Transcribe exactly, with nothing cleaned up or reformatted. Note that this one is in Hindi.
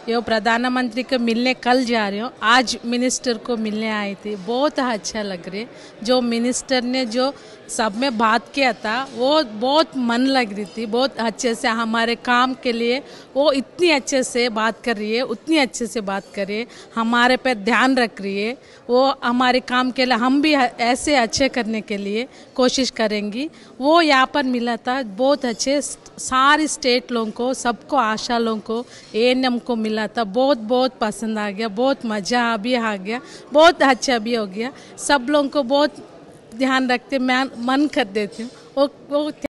ये प्रधानमंत्री को मिलने कल जा रही हूँ, आज मिनिस्टर को मिलने आई थी। बहुत अच्छा लग रही है। जो मिनिस्टर ने जो सब में बात किया था वो बहुत मन लग रही थी। बहुत अच्छे से हमारे काम के लिए वो इतनी अच्छे से बात कर रही है, उतनी अच्छे से बात कर रही है, हमारे पे ध्यान रख रही है। वो हमारे काम के लिए हम भी ऐसे अच्छे करने के लिए कोशिश करेंगी। वो यहाँ पर मिला था बहुत अच्छे, सारी स्टेट लोगों को, सबको, आशा लोगों को, एएनएम को मिला था। बहुत बहुत पसंद आ गया, बहुत मज़ा भी आ गया, बहुत अच्छा भी हो गया। सब लोगों को बहुत ध्यान रखते मैं मन कर देती हूँ वो वो